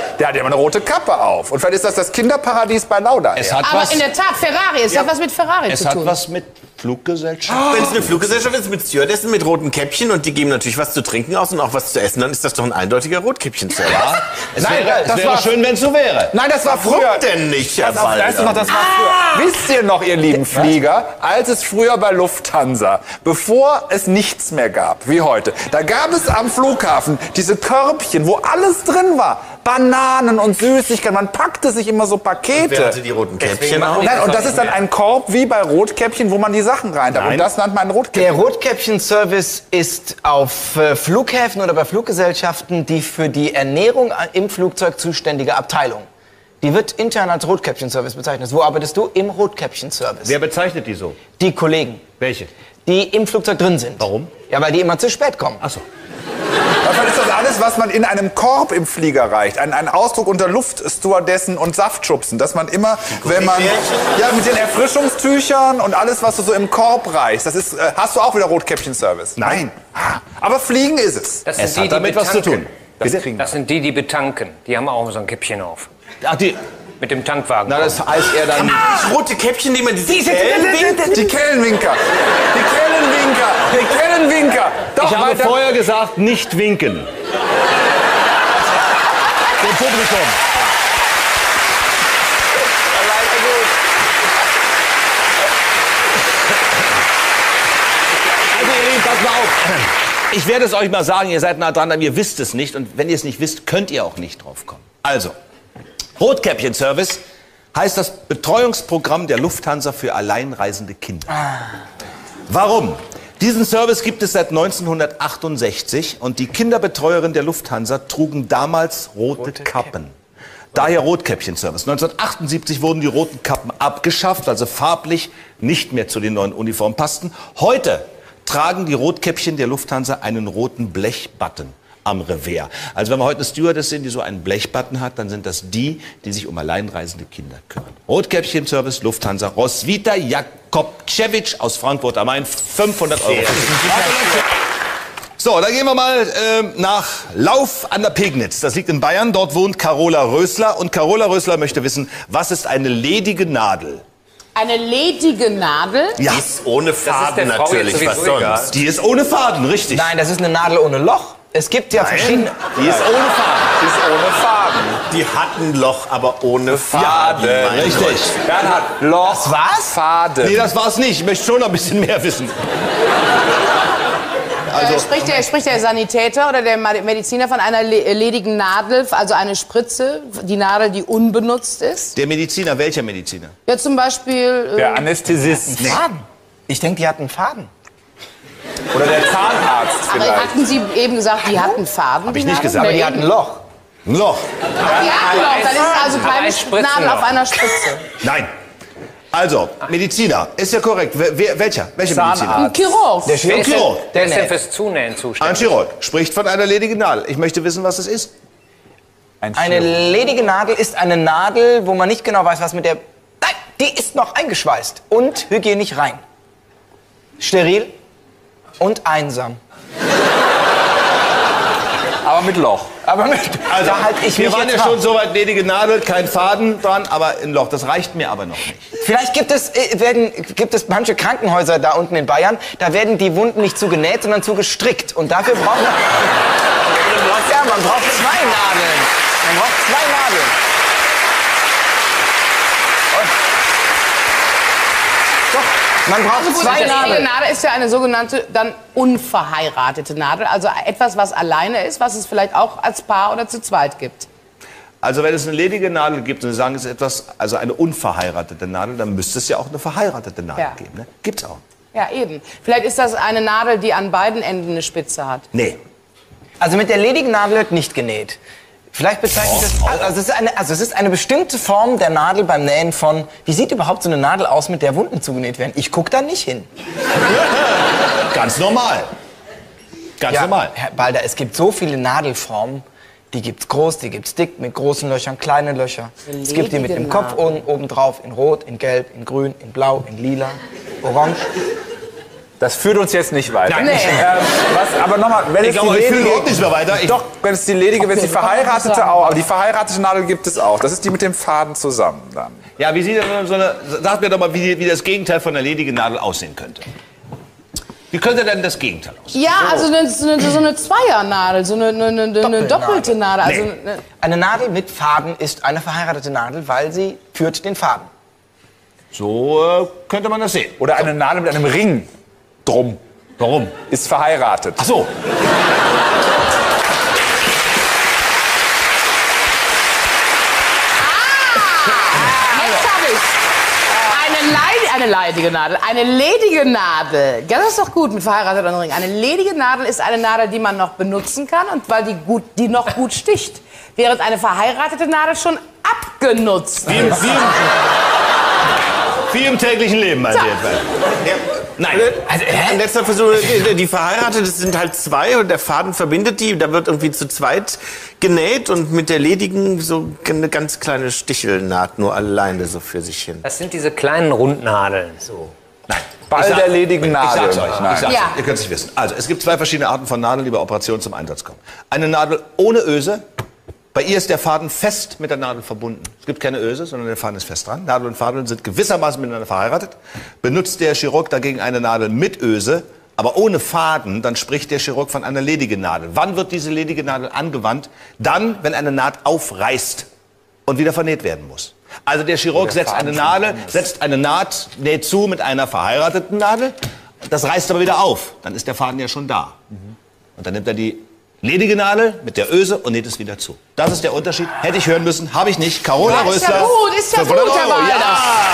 Kappe auf. Und vielleicht ist das Kinderparadies bei Lauda Es Air. hat Aber was, in der Tat, Ferrari, es hat was mit Ferrari es zu hat tun. was mit Fluggesellschaft. Wenn es eine Fluggesellschaft ist mit Stewardessen mit roten Käppchen und die geben natürlich was zu trinken aus und auch was zu essen, dann ist das doch ein eindeutiger Rotkäppchen-Service. Ja, es Nein, wäre, das es wäre war- schön, wenn es so wäre. Nein, das war Warum früher. denn nicht, Herr Pass auf, weißt du noch, Walder? das war früher. Wisst ihr noch, ihr lieben Flieger, als es früher bei Lufthansa, bevor es nichts mehr gab, wie heute, da gab es am Flughafen diese Körbchen, wo alles drin war. Bananen und Süßigkeiten. Man packte sich immer so Pakete. Wer hatte die roten Käppchen machen auch? die- Nein, und das ist dann ein Korb wie bei Rotkäppchen, wo man die Sachen rein darf. Und das nennt man Rotkäppchen. Der Rotkäppchen-Service ist auf Flughäfen oder bei Fluggesellschaften die für die Ernährung im Flugzeug zuständige Abteilung. Die wird intern als Rotkäppchen-Service bezeichnet. Wo arbeitest du? Im Rotkäppchen-Service. Wer bezeichnet die so? Die Kollegen, Welche? die im Flugzeug drin sind. Warum? Ja, weil die immer zu spät kommen. Achso. Davon ist das alles, was man in einem Korb im Flieger reicht. Ein Ausdruck unter Luftstewardessen und Saftschubsen. Dass man immer, wenn man... Ja, mit den Erfrischungstüchern und alles, was du so im Korb reichst. Das ist, hast du auch wieder Rotkäppchen-Service? Nein. Aber Fliegen ist es. Das Es sind hat damit was zu tun. Das sind die betanken. Die haben auch so ein Käppchen auf. Ach, die. Mit dem Tankwagen. Na, das heißt eher dann. Das rote Käppchen, die man diese Die Kellenwinker. Die Kellenwinker. Die Kellenwinker. Doch, Ich habe weiter. vorher gesagt, nicht winken. Dem Publikum. Also, ihr Lieben, passt mal auf. Ich werde es euch mal sagen, ihr seid nah dran, aber ihr wisst es nicht. Und wenn ihr es nicht wisst, könnt ihr auch nicht drauf kommen. Also, Rotkäppchen-Service heißt das Betreuungsprogramm der Lufthansa für alleinreisende Kinder. Warum? Diesen Service gibt es seit 1968 und die Kinderbetreuerinnen der Lufthansa trugen damals rote Kappen. Daher Rotkäppchen-Service. 1978 wurden die roten Kappen abgeschafft, also farblich nicht mehr zu den neuen Uniformen passten. Heute tragen die Rotkäppchen der Lufthansa einen roten Blechbutton am Revers. Also wenn wir heute eine Stewardess sehen, die so einen Blechbutton hat, dann sind das die, die sich um alleinreisende Kinder kümmern. Rotkäppchen-Service Lufthansa Roswitha Jakobczewitsch aus Frankfurt am Main, 500 Euro. So, dann gehen wir mal nach Lauf an der Pegnitz. Das liegt in Bayern. Dort wohnt Carola Rösler. Und Carola Rösler möchte wissen, was ist eine ledige Nadel? Eine ledige Nadel? Ja, Die ist ohne Faden der Frau natürlich, jetzt was sowieso egal. sonst? die ist ohne Faden, richtig. Nein, das ist eine Nadel ohne Loch. Es gibt ja verschiedene... Die ist ohne Faden. Die ist ohne Faden. Die hat ein Loch, aber ohne Faden. mein Richtig. Gott. Bernhard, Loch, Das war's? Faden. Nee, das war's nicht. Ich möchte schon noch ein bisschen mehr wissen. Also, Spricht der Sanitäter oder der Mediziner von einer ledigen Nadel, also eine Spritze, die Nadel, die unbenutzt ist? der Mediziner, welcher Mediziner? Ja, zum Beispiel... Der Anästhesist. Faden. Ich denke, die hatten Faden. Oder der Zahnarzt aber vielleicht. hatten Sie eben gesagt, die hatten Faden? Hab ich nicht gesagt. Aber die hatten ein Loch. Ein Loch. Die hatten Loch, dann ist es also Aber ein keine Spritzenloch. Nadel auf einer Spritze. Nein. Also, Mediziner, ist ja korrekt. Welcher? Welche Zahnarzt. Mediziner? Ein Chirurg. Der Wer ist denn, Chirurg. wer ist denn näht. fürs Zunähen Ein zuständig? Chirurg spricht von einer ledigen Nadel. Ich möchte wissen, was es ist. Eine ledige Nadel ist eine Nadel, wo man nicht genau weiß, was mit der... Nein, die ist noch eingeschweißt und hygienisch rein. Steril und einsam. Aber mit Loch. Aber mit, Also, da halte ich wir mich waren jetzt ja dran. schon so weit, ledige Nadel, kein Faden dran, aber ein Loch. Das reicht mir aber noch nicht. Vielleicht gibt es manche Krankenhäuser da unten in Bayern, da werden die Wunden nicht zugenäht, sondern zugestrickt. Und dafür braucht man... Ja, man braucht 2 Nadeln. Man braucht 2 Nadeln. Doch, man braucht Also gut, 2 eine ledige Nadeln. Nadel ist ja eine sogenannte dann unverheiratete Nadel. Also etwas, was alleine ist, was es vielleicht auch als Paar oder zu zweit gibt. Also wenn es eine ledige Nadel gibt und Sie sagen, es ist etwas, also eine unverheiratete Nadel, dann müsste es ja auch eine verheiratete Nadel Ja. geben. Ne? Gibt's auch. Ja, eben. Vielleicht ist das eine Nadel, die an beiden Enden eine Spitze hat. Nee. Also mit der ledigen Nadel wird nicht genäht. Vielleicht bezeichnet das... Also es ist eine bestimmte Form der Nadel beim Nähen von... Wie sieht überhaupt so eine Nadel aus, mit der Wunden zugenäht werden? Ich gucke da nicht hin. Ganz normal. Ganz normal. Herr Balder, es gibt so viele Nadelformen. Die gibt's groß, die gibt's dick, mit großen Löchern, kleine Löcher. Es gibt die mit dem Kopf oben drauf, in Rot, in Gelb, in Grün, in Blau, in Lila, Orange. Das führt uns jetzt nicht weiter. Nein. Nee. Aber nochmal, wenn Ich es glaube, die ich fühle ledige... überhaupt nicht mehr weiter. Doch, wenn es die ledige, wenn es die Okay, wir können verheiratete sagen. auch. Aber die verheiratete Nadel gibt es auch. Das ist die mit dem Faden zusammen dann. Ja, wie sieht denn so eine, sagt mir doch mal, wie das Gegenteil von einer ledigen Nadel aussehen könnte. Wie könnte denn das Gegenteil aussehen? Ja, also so eine Zweiernadel, so eine doppelte Nadel. Also Nee. Eine Nadel mit Faden ist eine verheiratete Nadel, weil sie führt den Faden. So könnte man das sehen. Oder eine Nadel mit einem Ring drum. Warum? Ist verheiratet. Ach so. Jetzt hab ich's. Eine leidige Nadel, eine ledige Nadel. Ja, das ist doch gut mit verheiratet und Ring. Eine ledige Nadel ist eine Nadel, die man noch benutzen kann und weil die noch gut sticht. Während eine verheiratete Nadel schon abgenutzt ist. Wie im täglichen Leben, meint ihr etwa? Ja. Nein. Also, ein letzter Versuch. Die Verheirateten sind halt 2 und der Faden verbindet die. Da wird irgendwie zu zweit genäht und mit der ledigen so eine ganz kleine Stichelnaht nur alleine so für sich hin. Das sind diese kleinen Rundnadeln. Nein. Ball der ledigen Ich Nadel. sag's euch. Nein. Ich sag's Ja. euch. Ihr könnt es nicht wissen. Also, es gibt 2 verschiedene Arten von Nadeln, die bei Operationen zum Einsatz kommen. Eine Nadel ohne Öse. Bei ihr ist der Faden fest mit der Nadel verbunden. Es gibt keine Öse, sondern der Faden ist fest dran. Nadel und Faden sind gewissermaßen miteinander verheiratet. Benutzt der Chirurg dagegen eine Nadel mit Öse, aber ohne Faden, dann spricht der Chirurg von einer ledigen Nadel. Wann wird diese ledige Nadel angewandt? Dann, wenn eine Naht aufreißt und wieder vernäht werden muss. Also der Chirurg setzt eine Nadel, setzt eine Naht, näht zu mit einer verheirateten Nadel. Das reißt aber wieder auf. Dann ist der Faden ja schon da. Und dann nimmt er die ledige Nadel mit der Öse und näht es wieder zu. Das ist der Unterschied. Hätte ich hören müssen, habe ich nicht. Carola Ja, ist ja Rösler. gut, ist ja 500 gut, Herr Euro. Walder. Ja.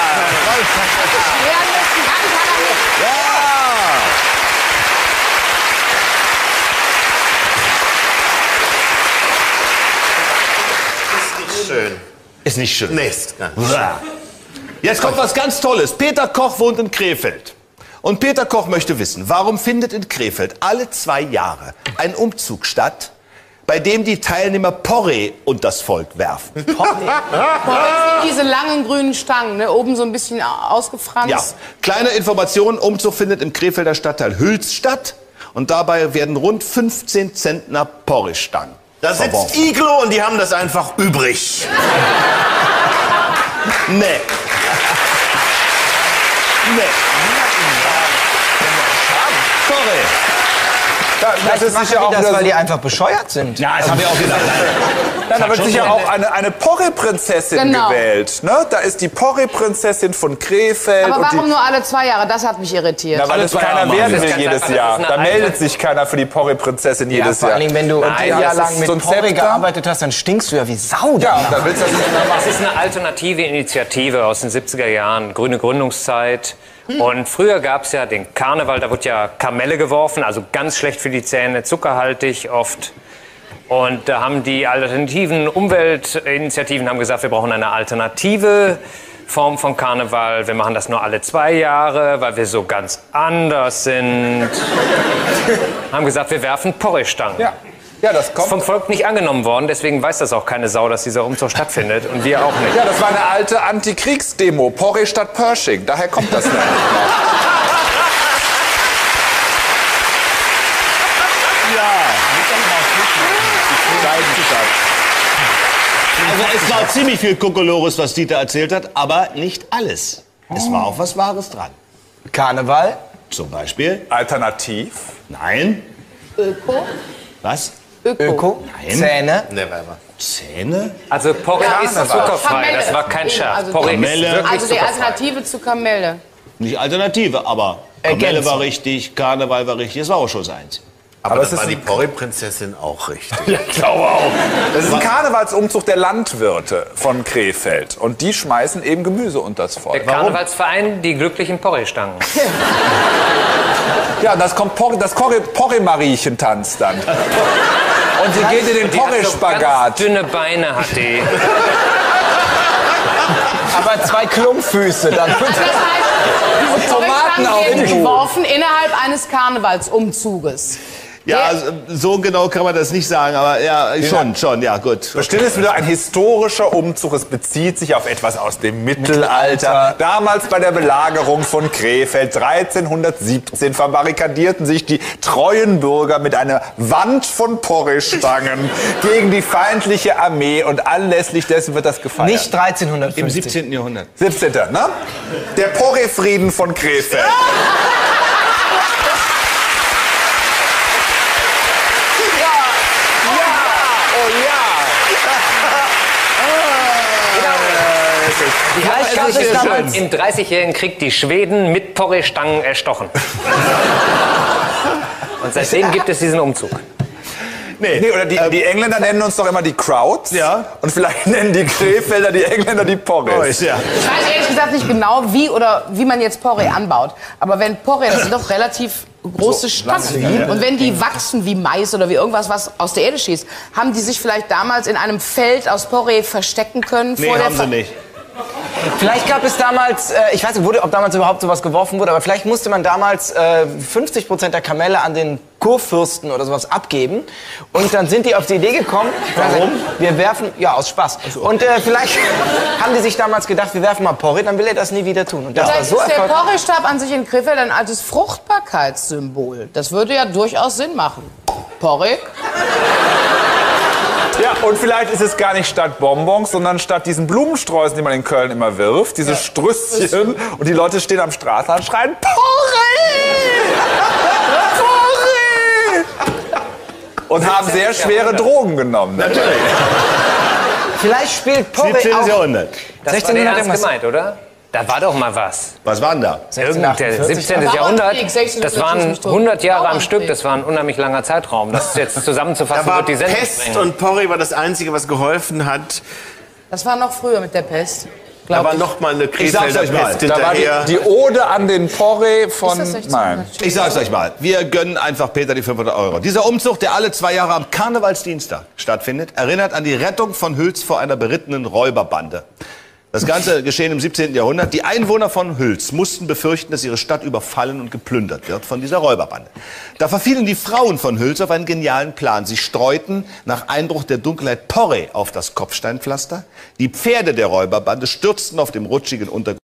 Schön. Ist nicht schön. Nächst. Ja. Jetzt kommt was ganz Tolles. Peter Koch wohnt in Krefeld. Und Peter Koch möchte wissen, warum findet in Krefeld alle 2 Jahre ein Umzug statt, bei dem die Teilnehmer Porree und das Volk werfen? Diese langen grünen Stangen, ne? Oben so ein bisschen ausgefranst. Ja, kleine Information, Umzug findet im Krefelder Stadtteil Hüls statt. Und dabei werden rund 15 Zentner Porree-Stangen Da sitzt verworfen. Iglo und die haben das einfach übrig. Nee. Nee. Porree. Das ist Machen sicher die auch das, wieder weil so, die einfach bescheuert sind. Ja, das habe ich auch gedacht. Nein, da wird sicher auch eine Porree-Prinzessin Genau. gewählt. Ne? Da ist die Porree-Prinzessin von Krefeld. Aber und warum die, nur alle 2 Jahre? Das hat mich irritiert. na, weil alle es 2 Jahre keiner machen werden wir will das. jedes Das ist Jahr. eine Da meldet Alternative. sich keiner für die Porree-Prinzessin Ja, jedes vor Jahr. allen Dingen, wenn du ein ja, Jahr es lang ist mit so ein Porree Zepter. gearbeitet hast, dann stinkst du ja wie Sau. Ja, danach. da willst du das nicht mehr machen. Das ist eine alternative Initiative aus den 70er Jahren, grüne Gründungszeit. Und früher gab es ja den Karneval, da wurde ja Kamelle geworfen, also ganz schlecht für die Zähne, zuckerhaltig oft. Und da haben die alternativen Umweltinitiativen haben gesagt, wir brauchen eine Alternative Form von Karneval. Wir machen das nur alle 2 Jahre, weil wir so ganz anders sind. Haben gesagt, wir werfen Porridge-Stangen. Ja. Ja, das kommt. Vom Volk nicht angenommen worden, deswegen weiß das auch keine Sau, dass dieser Umzug stattfindet. Und wir auch nicht. Ja, das war eine alte Antikriegsdemo. Porridge statt Pershing. Daher kommt das nämlich noch. Also es war ziemlich viel Kokolores, was Dieter erzählt hat, aber nicht alles. Es war auch was Wahres dran. Karneval? Zum Beispiel? Alternativ. Nein. Öko? Was? Öko? Nein. Zähne? Zähne? Also Porridge ist zuckerfrei, Kamelle. das war kein Scherz. Also Porridge ist Kamelle. wirklich Also die zuckerfrei. Alternative zu Kamelle. Nicht Alternative, aber Kamelle Ergänzung. war richtig, Karneval war richtig, es war auch schon seins. Aber es das ist war die ein- Porree-Prinzessin auch richtig. Ich glaube auch. Das ist ein Karnevalsumzug der Landwirte von Krefeld. Und die schmeißen eben Gemüse unters Der Volk. Karnevalsverein, die glücklichen Porridge-Stangen. Ja, das kommt das Porree-Mariechen tanzt dann. Und sie geht in den Die hat so ganz Porree-Spagat. dünne Beine hat die. Aber 2 Klumpfüße dann. Das heißt, diese Tomaten auf werden dem Kuh. geworfen innerhalb eines Karnevalsumzuges. Ja, also, so genau kann man das nicht sagen, aber ja, schon, ja, gut. Bestimmt ist wieder ein historischer Umzug. Es bezieht sich auf etwas aus dem Mittelalter. Damals bei der Belagerung von Krefeld 1317 verbarrikadierten sich die treuen Bürger mit einer Wand von Porridge-Stangen gegen die feindliche Armee und anlässlich dessen wird das gefeiert. Nicht 1350. Im 17. Jahrhundert. 17. Ne? Der Porree-Frieden von Krefeld. Vielleicht gab es damals... Im 30-jährigen Krieg die Schweden mit Porridge-Stangen erstochen. Und seitdem gibt es diesen Umzug. Nee, oder die Engländer nennen uns doch immer die Crowds. Ja. Und vielleicht nennen die Krefelder die Engländer die Porridge. Ja. Ich weiß ehrlich gesagt nicht genau, wie man jetzt Porree anbaut. Aber wenn Porree, das sind doch relativ große Stangen. Und wenn die wachsen wie Mais oder wie irgendwas, was aus der Erde schießt, haben die sich vielleicht damals in einem Feld aus Porree verstecken können? Nee, vor der haben sie nicht. Vielleicht gab es damals, ich weiß nicht, ob damals überhaupt sowas geworfen wurde, aber vielleicht musste man damals 50% der Kamelle an den Kurfürsten oder sowas abgeben. Und dann sind die auf die Idee gekommen, warum? Wir werfen, ja, aus Spaß. Und vielleicht haben die sich damals gedacht, wir werfen mal Porree, dann will er das nie wieder tun. Und das war Vielleicht so ist der erfolgreich. Porree-Stab an sich in Krefeld ein altes Fruchtbarkeitssymbol. Das würde ja durchaus Sinn machen. Porree? Ja, und vielleicht ist es gar nicht statt Bonbons, sondern statt diesen Blumensträußen, die man in Köln immer wirft, diese Strüsschen. Und die Leute stehen am Straßenrand und schreien, Porree! Porree! Und haben sehr schwere Drogen genommen. Natürlich. Vielleicht spielt Porree 17. auch... Jahrhundert. Das war 1600 der ernst irgendwas. gemeint, oder? Da war doch mal was. Was war denn da? Irgend der 17. Da war Jahrhundert, Krieg, 16. das waren Jahrhundert. 100 Jahre am Stück, Bauernkrieg. das war ein unheimlich langer Zeitraum. Das jetzt zusammenzufassen Da war wird die Sendung Pest sprengen. und Porree war das Einzige, was geholfen hat. Das war noch früher mit der Pest. Da glaub war ich. noch mal eine Ich sag's Krefelder euch mal, Pest Da war hinterher. die Ode an den Porree von... Ist das 16? Nein. Ich sag's euch mal, wir gönnen einfach Peter die 500 Euro. Dieser Umzug, der alle 2 Jahre am Karnevalsdienstag stattfindet, erinnert an die Rettung von Hüls vor einer berittenen Räuberbande. Das Ganze geschehen im 17. Jahrhundert. Die Einwohner von Hüls mussten befürchten, dass ihre Stadt überfallen und geplündert wird von dieser Räuberbande. Da verfielen die Frauen von Hüls auf einen genialen Plan. Sie streuten nach Einbruch der Dunkelheit Porree auf das Kopfsteinpflaster. Die Pferde der Räuberbande stürzten auf dem rutschigen Untergrund